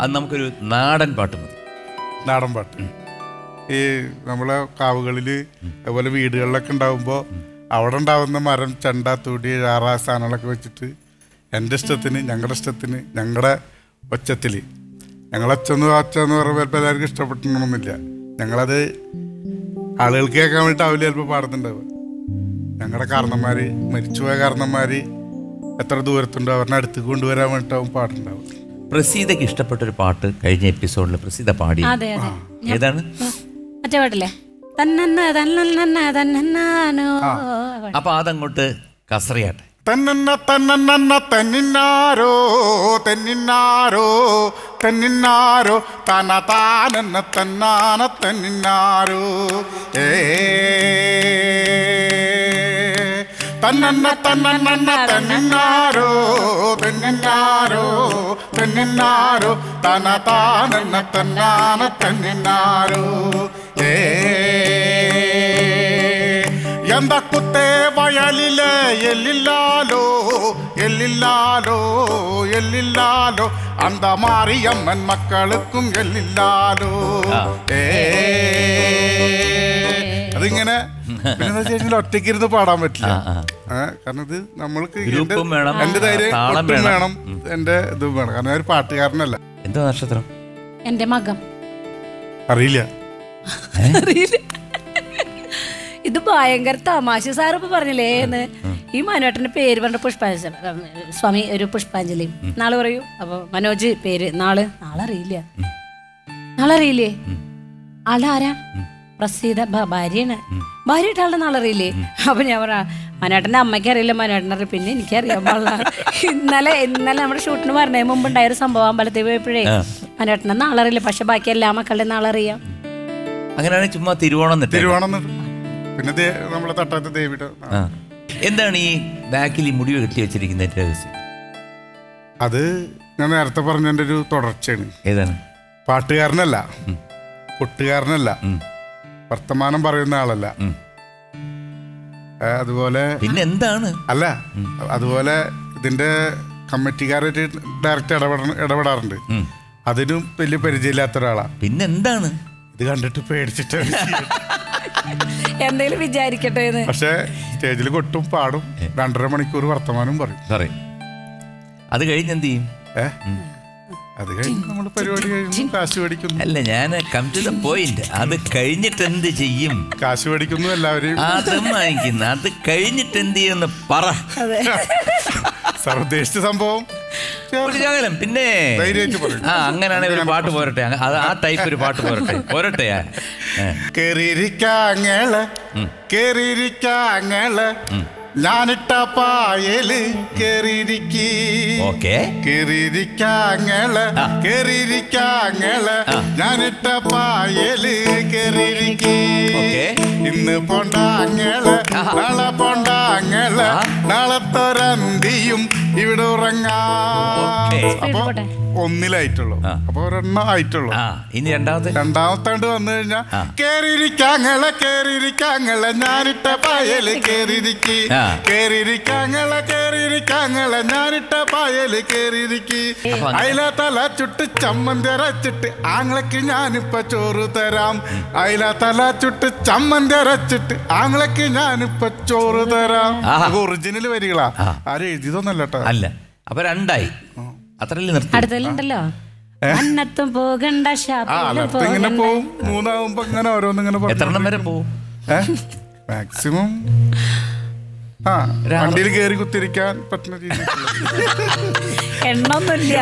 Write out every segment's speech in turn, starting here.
അത് നമുക്കൊരു നാടൻ പാട്ട് മതി. നാടൻ പാട്ട് ഈ നമ്മളെ കാവുകളിൽ അതുപോലെ വീടുകളിലൊക്കെ ഉണ്ടാകുമ്പോൾ അവിടെ ഉണ്ടാകുന്ന മരം, ചെണ്ട, തുടി, ചാറ സാധനങ്ങളൊക്കെ വെച്ചിട്ട് എൻ്റെ ഇഷ്ടത്തിന്, ഞങ്ങളുടെ ഇഷ്ടത്തിന്, ഞങ്ങളുടെ ഒച്ചത്തിൽ, ഞങ്ങളൊച്ചെന്ന് പറയുമ്പോൾ ചിലപ്പോൾ എല്ലാവർക്കും ഇഷ്ടപ്പെട്ടിട്ടൊന്നുമില്ല. ഞങ്ങളത് ആളുകൾക്ക് കേൾക്കാൻ വേണ്ടിയിട്ടാവില്ല ചിലപ്പോൾ പാടുന്നുണ്ടാവുക. ഞങ്ങളുടെ കാരണന്മാർ, മരിച്ചുപോയ കാരണന്മാർ എത്ര ദൂരത്തുണ്ടോ അവരുടെ അടുത്ത് കൊണ്ടുവരാൻ വേണ്ടിയിട്ടാവും പാട്ടുണ്ടാവും. പ്രസീതയ്ക്ക് ഇഷ്ടപ്പെട്ടൊരു പാട്ട് കഴിഞ്ഞ എപ്പിസോഡിൽ പ്രസീത പാടി. ഏതാണ്? മറ്റേ പാട്ടില്ലേ? അപ്പൊ അതങ്ങോട്ട് കസറിയാട്ടെ. തന്നന്ന തന്നന്ന തന്നിന്നാരോ തന്നിന്നാരോ തന്നിന്നാരോ തന താനന്ന തന്നാന തന്നിന്നാരോ തന്നന്ന തന്നന്ന തന്നിന്നാരോ തന്നിന്നാരോ തന്നിന്നാരോ തന താനന്ന തന്നാന തന്നിന്നാരോ ಎಂದ ಕುತ್ತೆ ಬಯಲಿಲೆ ಎಲ್ಲಿಲ್ಲಾಲೋ ಎಲ್ಲಿಲ್ಲಾಲೋ ಎಲ್ಲಿಲ್ಲಾಲೋ ಅಂದ ಮಾರಿಯಮ್ಮನ್ മക്കൾക്കും എല്ലില്ലാലോ. അതിങ്ങനെ പിന്നെ ഒറ്റയ്ക്ക് ഇരുന്ന് പാടാൻ പറ്റില്ല. കാരണം ഇത് നമ്മൾക്ക് എന്റെ ധൈര്യം വേണം, എന്റെ ഇതും വേണം. കാരണം ഒരു പാട്ടുകാരനല്ല. എന്താ നക്ഷത്രം? എന്റെ മകം അറിയില്ല. ഇത് ഭയങ്കര തമാശ. സാറിപ്പോ പറഞ്ഞില്ലേ ഈ മനുവേട്ടന്റെ പേര് പറഞ്ഞ പുഷ്പാഞ്ജലി, സ്വാമി ഒരു പുഷ്പാഞ്ജലി നാളെ പറയൂ. അപ്പൊ മനോജ് പേര് നാളറിയില്ലേ? ആളാരാ? പ്രസീത ഭാര്യയാണ്. ഭാര്യയായിട്ട് ആളുടെ നാളറിയില്ലേ? അപ്പൊ ഞാൻ പറ മനേട്ടന്റെ അമ്മയ്ക്ക് അറിയില്ല, മനേട്ടനെ അറിയില്ല, പിന്നെ എനിക്കറിയാൻ പാടില്ല. ഇന്നലെ നമ്മുടെ ഷൂട്ടിന് പറഞ്ഞതിന് മുമ്പ് ഉണ്ടായൊരു സംഭവം അമ്പലത്തിൽ പോയപ്പോഴേ മനേട്ടന്റെ നാളറിയില്ല, പക്ഷെ ബാക്കി എല്ലാ മക്കളുടെ നാളറിയാം. അങ്ങനെയാണ് ചുമ്മാ തിരുവോണം പിന്നെ നമ്മളെ തട്ടാത്ത ദേവിയുടെ. എന്താണ് ഈ ബാക്കിൽ ഈ മുടി കെട്ടി വെച്ചിരിക്കുന്ന രഹസ്യം? അത് ഞാൻ നേരത്തെ പറഞ്ഞതിന്റെ ഒരു തുടർച്ചയാണ്. ഏതാണ്? പാട്ടുകാരനല്ല, കൊട്ടുകാരനല്ല, വർത്തമാനം പറയുന്ന ആളല്ല. അതുപോലെ പിന്നെ എന്താണ്? അല്ല, അതുപോലെ ഇതിന്റെ കമ്മിറ്റിക്കാരായിട്ട് ഡയറക്റ്റ് ഇടപെടാറുണ്ട്. അതിനും വലിയ പരിചയമില്ലാത്ത ഒരാളാ. പിന്നെ എന്താണ്? ഇത് കണ്ടിട്ട് പേടിച്ചിട്ട് എന്തെങ്കിലും വിചാരിക്കട്ടെ. പക്ഷെ സ്റ്റേജിൽ കൊട്ടും പാടും, 2.5 മണിക്കൂർ വർത്തമാനം പറയും. അത് കഴിഞ്ഞ് എന്ത് ചെയ്യും? അത് കഴിഞ്ഞ് നമ്മൾ പരിപാടി കഴിഞ്ഞു കാശ് മേടിക്കുന്നു. അല്ല, ഞാൻ കം ടു ദ പോയിന്റ്. അത് കഴിഞ്ഞിട്ട് എന്ത് ചെയ്യും? കാശ് മേടിക്കുന്നു എല്ലാവരെയും. അതും വാങ്ങിക്കുന്നു. അത് കഴിഞ്ഞിട്ട് എന്ത് ചെയ്യുമെന്ന് പറ. സാർ ഉദ്ദേശിച്ച സംഭവം പിന്നെ അങ്ങനെയാണെങ്കിൽ ഒരു പാട്ട് പോരട്ടെ. ആ ടൈപ്പ് ഒരു പാട്ട് പോരട്ടെ. കേറിയിരിക്കാങ്ങള് ഞാനിട്ട പായല് കേറിയിരിക്കാങ്ങള് ഞാനിട്ട പായല് കേറിയിരിക്കി. ഇന്ന് പോണ്ടാങ്ങള് നാളെ പോണ്ടാങ്ങള് നാളത്തൊരന്തിയും ഇവിടെ ഉറങ്ങാം. അപ്പൊ ഒന്നിലായിട്ടുള്ളൂ. അപ്പൊ ഒരെണ്ണം ആയിട്ടുള്ളൂ. ഇനി രണ്ടാമത്താണ്ട് വന്നു കഴിഞ്ഞാ കേറിയിരിക്കാങ്ങളെ ഞാനിട്ട പായല് കേറിയിരിക്കി. കേറിയിരിക്കാങ്ങളെ ഞാനിട്ട പായല് കേറിയിരിക്കി. അയില തല ചുട്ട് ചമ്മന്തി അരച്ചിട്ട് ആങ്ങളക്ക് ഞാനിപ്പ ചോറ് തരാം. അയില തല ചുട്ട് ചമ്മന്തി അരച്ചിട്ട് ആങ്ങളക്ക് ഞാനിപ്പ ചോറ് തരാം. ഒറിജിനൽ വരികളാ, ആരും എഴുതിയതൊന്നല്ല കേട്ടോ. അല്ല, അപ്പൊ രണ്ടായി. അടുത്തല്ലോ അന്നത്തും പോകണ്ട ഇങ്ങനെ പോവും. മൂന്നാവുമ്പോ ഇങ്ങനെ ഓരോന്നിങ്ങനെ എത്രണ്ണം വരെ പോവും? മാക്സിമം വണ്ടിയിൽ കയറി കുത്തിരിക്കാൻ പറ്റുന്ന രീതിയിൽ എണ്ണൊന്നുമില്ല.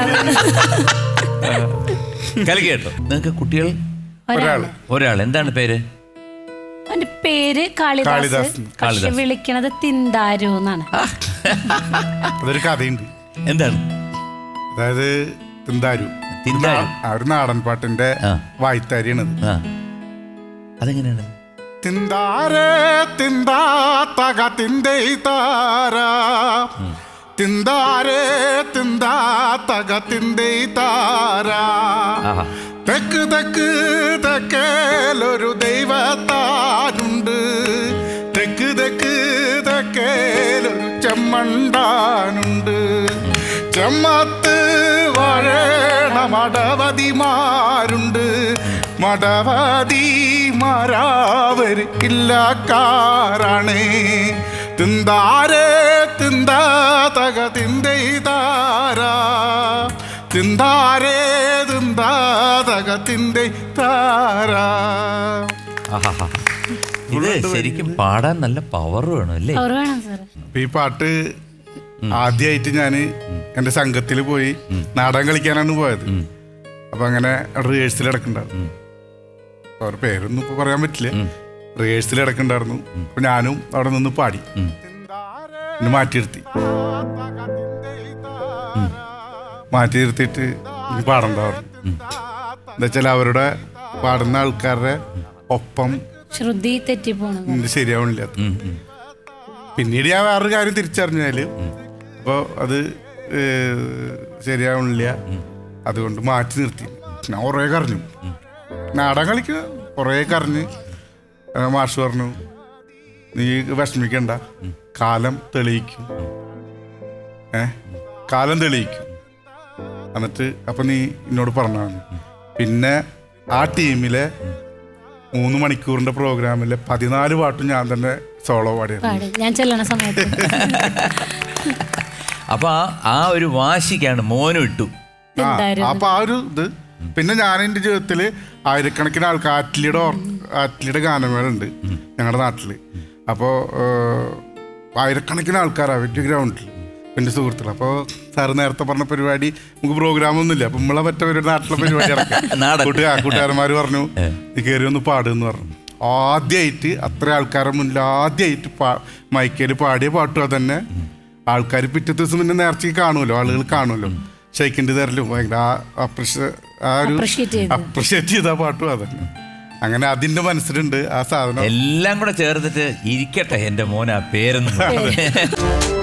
കേട്ടോ, നിങ്ങൾക്ക് കുട്ടികൾ? ഒരാൾ. എന്താണ് പേര്? അവന്റെ പേര് കാളിദാസ്. പക്ഷെ വിളിക്കണത് തിന്താരു എന്നാണ്. അതൊരു കഥയുണ്ട്. എന്താണ്? അതായത് തിന്താരു ഒരു നാടൻ പാട്ടിന്റെ വായ്ത്താരിയാണത്. അതെങ്ങനെയാണ്? തിന്താരേ തിന്താ തക തിന്തൈ താരാ, തിന്താരേ തിന്താ തക തിന്തൈ താരാ. തെക്ക് തെക്ക് തെക്കേലൊരു ദൈവത്താനുണ്ട്, തെക്ക് തെക്ക് തെക്കേലൊരു ചെമ്മണ്ടാനുണ്ട്. ചെമ്മത്ത് വാഴേണ മടവതിമാരുണ്ട്, മടവതിമാരാവർ ഇല്ലക്കാരാണ്. തിന്താരേ തിന്താ തക തിന്തൈതാരാ, തിന്താരേ തിന്താ തക തിന്തൈതാരാ. ഇത് ശരിക്കും പാടാൻ നല്ല പവർ വേണം അല്ലേ? ഈ പാട്ട് ആദ്യമായിട്ട് ഞാൻ എൻ്റെ സംഘത്തിൽ പോയി നാടകം കളിക്കാനാണ് പോയത്. അപ്പൊ അങ്ങനെ റിഹേഴ്സൽ ഇടക്കുണ്ടായിരുന്നു. അവരുടെ പേരൊന്നും ഇപ്പൊ പറയാൻ പറ്റില്ല. റിഹേഴ്സൽ ഇടക്കുണ്ടായിരുന്നു. അപ്പൊ ഞാനും അവിടെ നിന്ന് പാടി മാറ്റി നിർത്തിയിട്ട് ഇനി പാടണ്ടായിരുന്നു. എന്താ വെച്ചാൽ അവരുടെ പാടുന്ന ആൾക്കാരുടെ ഒപ്പം ശ്രുതി തെറ്റിപ്പോണത് ശരിയാവണില്ല. പിന്നീട് ഞാൻ വേറൊരു കാര്യം തിരിച്ചറിഞ്ഞാല് അപ്പോൾ അത് ശരിയാവണില്ല, അതുകൊണ്ട് മാറ്റി നിർത്തി. ഞാൻ കുറേ കരഞ്ഞു, നാടകം കളിക്കുക കുറേ കരഞ്ഞ്. മാഷ് പറഞ്ഞു, നീ വിഷമിക്കണ്ട, കാലം തെളിയിക്കും, കാലം തെളിയിക്കും. എന്നിട്ട് അപ്പം നീ എന്നോട് പറഞ്ഞാണ്. പിന്നെ ആ ടീമിലെ 3 മണിക്കൂറിന്റെ പ്രോഗ്രാമിലെ 14 പാട്ടും ഞാൻ തന്നെ സോളോ പാടിയായിരുന്നു. ഞാൻ ചെല്ലണ സമയത്ത്. അപ്പൊ ആ ഒരു വാശിക്കാണ് മോനും ഇട്ടു. അപ്പൊ ആ ഒരു ഇത്. പിന്നെ ഞാൻ എൻ്റെ ജീവിതത്തിൽ ആയിരക്കണക്കിന് ആൾക്കാർ ആറ്റ്ലിയുടെ ഗാനമേളുണ്ട് ഞങ്ങളുടെ നാട്ടിൽ. അപ്പോൾ ആയിരക്കണക്കിന് ആൾക്കാർ അവരുടെ ഗ്രൗണ്ടിൽ എൻ്റെ സുഹൃത്തുക്കൾ. അപ്പോൾ സാറ് നേരത്തെ പറഞ്ഞ പരിപാടി നമുക്ക് പ്രോഗ്രാമൊന്നുമില്ല, അപ്പം നമ്മളെ മറ്റേ ഒരു നാട്ടിലെ പരിപാടി ഇറക്കാം. കൂട്ടുകാരന്മാർ പറഞ്ഞു നീ കയറി ഒന്ന് പാടുമെന്ന് പറഞ്ഞു. ആദ്യമായിട്ട് അത്ര ആൾക്കാരുടെ മുന്നിൽ ആദ്യമായിട്ട് മൈക്കയിൽ പാടിയ പാട്ടും അതന്നെ. ആൾക്കാർ പിറ്റേ ദിവസം പിന്നെ നേർച്ചയ്ക്ക് കാണുമല്ലോ, ആളുകൾ കാണുമല്ലോ, ഷെയ്ക്കിൻ്റെ തരലും ഭയങ്കര അപ്രിഷ്യേറ്റ് ചെയ്ത പാട്ടും അതന്നെ. അങ്ങനെ അതിന്റെ മനസ്സിലുണ്ട് ആ സാധനം. എല്ലാം കൂടെ ചേർത്തിട്ട് ഇരിക്കട്ടെ എൻ്റെ മോൻ ആ പേരെന്ന്.